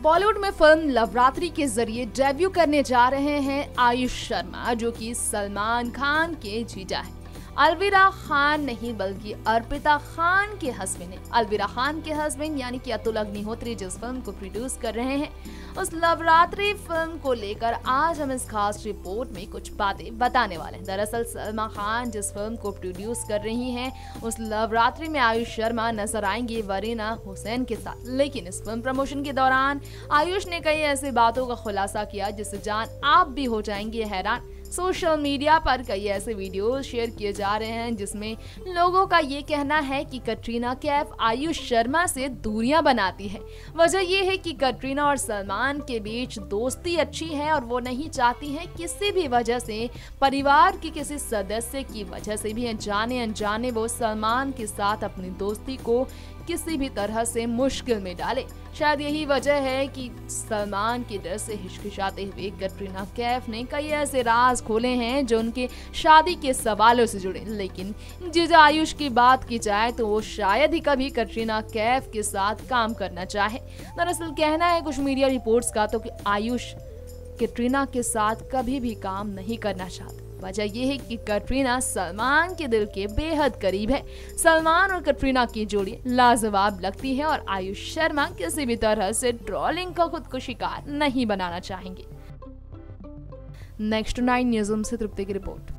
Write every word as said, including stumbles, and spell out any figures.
बॉलीवुड में फिल्म लवरात्रि के जरिए डेब्यू करने जा रहे हैं आयुष शर्मा, जो कि सलमान खान के जीजा हैं। अलविरा खान नहीं बल्कि अर्पिता खान के हस्बैंड हैं। अलविरा खान के हस्बैंड यानी कि अतुल अग्निहोत्री जिस फिल्म को प्रोड्यूस कर रहे हैं, उस लवरात्रि फिल्म को लेकर आज हम इस खास रिपोर्ट में कुछ बातें बताने वाले हैं। दरअसल सलमा खान जिस फिल्म को प्रोड्यूस कर रही हैं, उस लवरात्रि में आयुष शर्मा नजर आएंगे वरीना हुसैन के साथ। लेकिन इस फिल्म प्रमोशन के दौरान आयुष ने कई ऐसी बातों का खुलासा किया जिससे जान आप भी हो जाएंगे हैरान। सोशल मीडिया पर कई ऐसे वीडियोस शेयर किए जा रहे हैं जिसमें लोगों का ये कहना है कि कटरीना कैफ आयुष शर्मा से दूरियां बनाती है। वजह यह है कि कटरीना और सलमान के बीच दोस्ती अच्छी है और वो नहीं चाहती हैं किसी भी वजह से, परिवार के किसी सदस्य की वजह से भी अनजाने अनजाने वो सलमान के साथ अपनी दोस्ती को किसी भी तरह से मुश्किल में डाले। शायद यही वजह है कि सलमान के डर से हिचकिचाते हुए कटरीना कैफ ने कई ऐसे राज खोले हैं जो उनके शादी के सवालों से जुड़े। लेकिन जीजा आयुष की बात की जाए तो वो शायद ही कभी कटरीना कैफ के साथ काम करना चाहे। दरअसल कहना है कुछ मीडिया रिपोर्ट्स का तो कि आयुष कटरीना के साथ कभी भी काम नहीं करना चाहते। वजह यह है कि कटरीना सलमान के दिल के बेहद करीब है। सलमान और कटरीना की जोड़ी लाजवाब लगती है और आयुष शर्मा किसी भी तरह से ट्रोलिंग का खुद को शिकार नहीं बनाना चाहेंगे। नेक्स्ट नाइन न्यूज़ से तृप्ति की रिपोर्ट।